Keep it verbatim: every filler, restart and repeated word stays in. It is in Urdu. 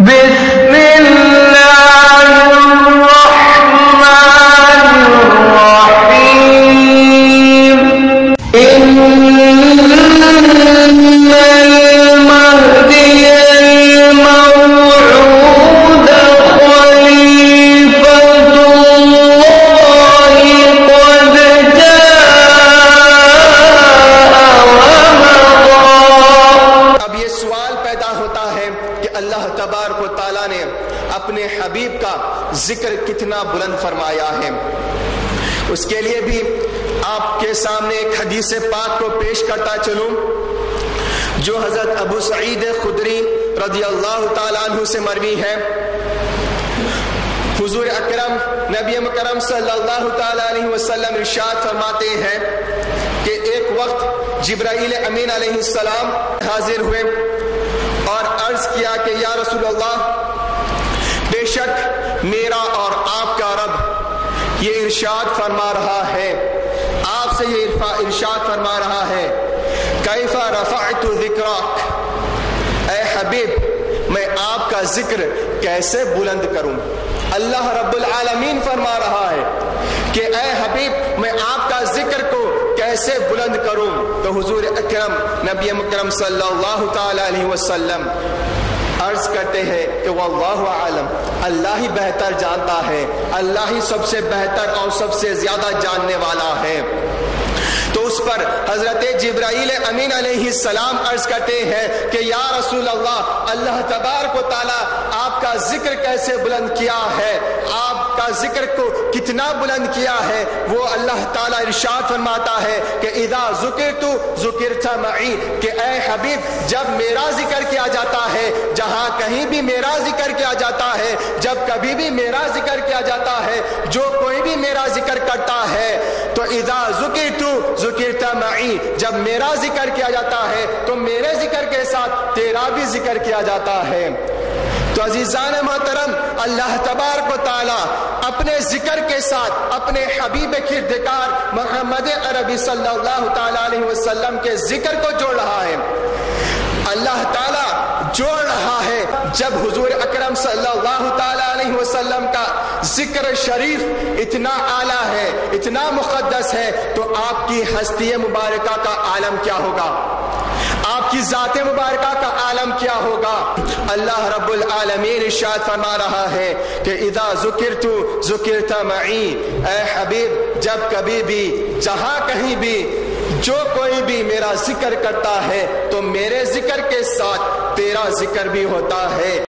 بسم اللہ الرحمن الرحیم ان المہدی الموعود خلیفۃ اللہ قد جاء ومضى۔ اب یہ سوال پیدا ہوتا ہے کہ اللہ تبارک و تعالیٰ نے اپنے حبیب کا ذکر کتنا بلند فرمایا ہے۔ اس کے لیے بھی آپ کے سامنے ایک حدیث پاک کو پیش کرتا چلوں جو حضرت ابو سعید خدری رضی اللہ تعالیٰ عنہ سے مروی ہے۔ حضور اکرم نبی مکرم صلی اللہ تعالیٰ علیہ وسلم ارشاد فرماتے ہیں کہ ایک وقت جبرائیل امین علیہ السلام حاضر ہوئے اور عرض کیا کہ یا رسول اللہ، بے شک میرا اور آپ کا رب یہ ارشاد فرما رہا ہے، آپ سے یہ ارشاد فرما رہا ہے، کیف رفعت ذکرک، اے حبیب میں آپ کا ذکر کیسے بلند کروں۔ اللہ رب العالمین فرما رہا ہے کہ اے حبیب میں آپ کا ذکر کو کیسے بلند کروں۔ تو حضور اکرم نبی مکرم صلی اللہ تعالی علیہ وسلم عرض کرتے ہیں کہ واللہ عالم، اللہ ہی بہتر جانتا ہے، اللہ ہی سب سے بہتر اور سب سے زیادہ جاننے والا ہے۔ تو اس پر حضرت جبرائیل امین علیہ السلام عرض کرتے ہیں کہ یا رسول اللہ، اللہ تبارک و تعالیٰ آپ کا ذکر کیسے بلند کیا ہے، آپ کا ذکر کو کتنا بلند کیا ہے۔ وہ اللہ تعالیٰ ارشاد فرماتا ہے کہ اذا ذکرت ذکرت معی، کہ اے حبیب جب میرا ذکر کیا جاتا ہے، جہاں کہیں بھی میرا ذکر کیا جاتا ہے، جب کبھی بھی میرا ذکر کیا جاتا ہے، جو کوئی بھی میرا ذکر کرتا ہے تو اذا ذکرت ذکرت معی، جب میرا ذکر کیا جاتا ہے تو میرے ذکر کے ساتھ تیرا بھی ذکر کیا جاتا ہے۔ تو عزیزان محترم، اللہ تبارک و تعالی اپنے ذکر کے ساتھ اپنے حبیب کردگار محمد عربی صلی اللہ تعالی علیہ وسلم کے ذکر کو جوڑ رہا ہے۔ اللہ تعالی جوڑ رہا ہے جب حضور اکرم صلی اللہ تعالی علیہ وسلم کا ذکر شریف اتنا اعلیٰ ہے، اتنا مقدس ہے، تو آپ کی ہستی مبارکہ کا عالم کیا ہوگا، آپ کی ذات مبارکہ کا عالم کیا ہوگا۔ اللہ رب العالمین ارشاد فرما رہا ہے کہ اذا ذکرت ذکرت معی، اے حبیب جب کبھی بھی جہاں کہیں بھی جو کوئی بھی میرا ذکر کرتا ہے تو میرے ذکر کے ساتھ تیرا ذکر بھی ہوتا ہے۔